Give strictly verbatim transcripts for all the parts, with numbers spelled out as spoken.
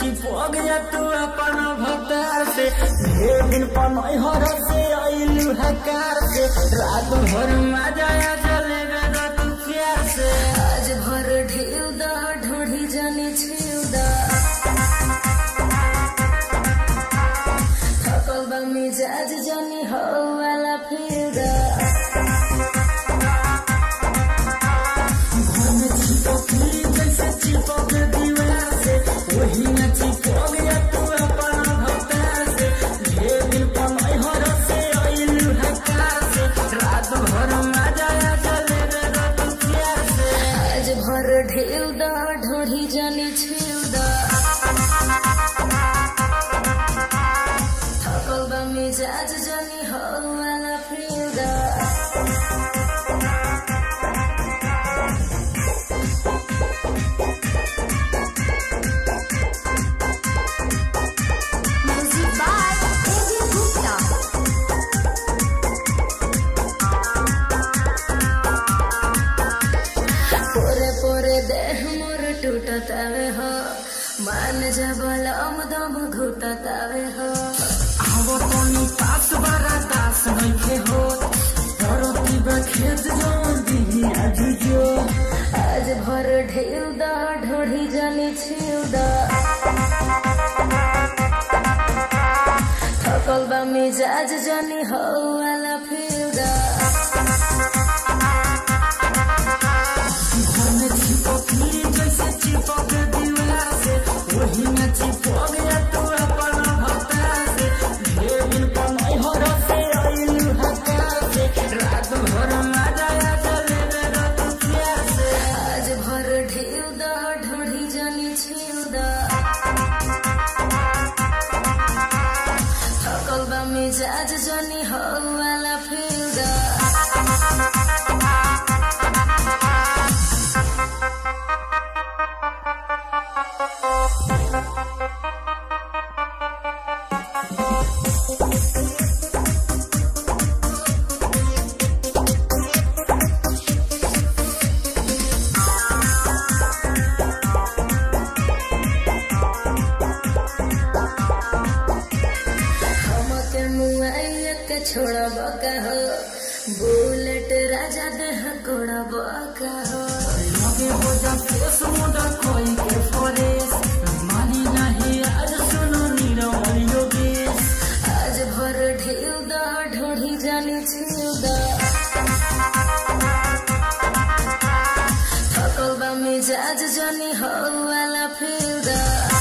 छिपक जा तू अपन भतार से ढेर दिन पनई हर से आइलू हकार से रात भर मजा आ चले बेदा तू प्यार से आज भर ढेउ दा ढोढ़ी जाने छिउ दा थकल बा मिजाज जानी हो वाला फिर दा चिपक दीवार से वही न चिपक जा तू अपन भतार से ढेर दिन पनई हर से आइलू हकार से रात भर मजा आ चले बेदा तू प्यार से आज भर ढेउ दा ढोढ़ी जाने छिउ दा थकल बा मिजाज जानी हो वाला फिर दा टूटतावे हो मान जबल अमदम घुटतावे हो आवो तोनी पास बरा दास नइखे हो परती बखेत जोन दिही आजुजो आज भर ढेउ दा ढोढ़ी जाने छिउ दा थकल बा मिजाज जानी हो वाला फिर दा चिपक दीवार से वही न चिपक जा तू अपन भतार से ढेर दिन पनई हर से आइलू हकार से रात भर मजा आ चले बेदा तू प्यार से आज भर ढेउ दा ढोढ़ी जाने छिउ दा थकल बा मिजाज जानी हो वाला फिर दा छोड़ा बका हो बुलेट राजा देह कोड़ा बका हो लगे हो जा फेस मुंडा कोई के फरेस मानी नहीं आज सुनो नीरव योगेश आज भर ढेउ दा ढोढ़ी जाने छिउ दा थकल बा मिजाज जानी हो वाला फिर दा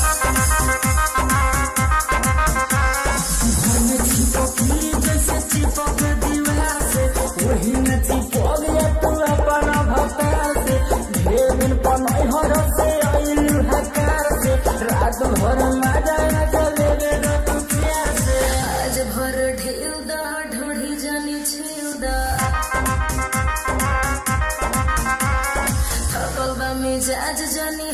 चिपक दीवार से वही न चिपक जा तू अपन भतार से ढेर दिन पनई हर से आइलू हकार से रात भर मजा आ चले बेदा तू प्यार से आज भर ढेउ दा ढोढ़ी जाने छिउ दा थकल बा मिजाज जानी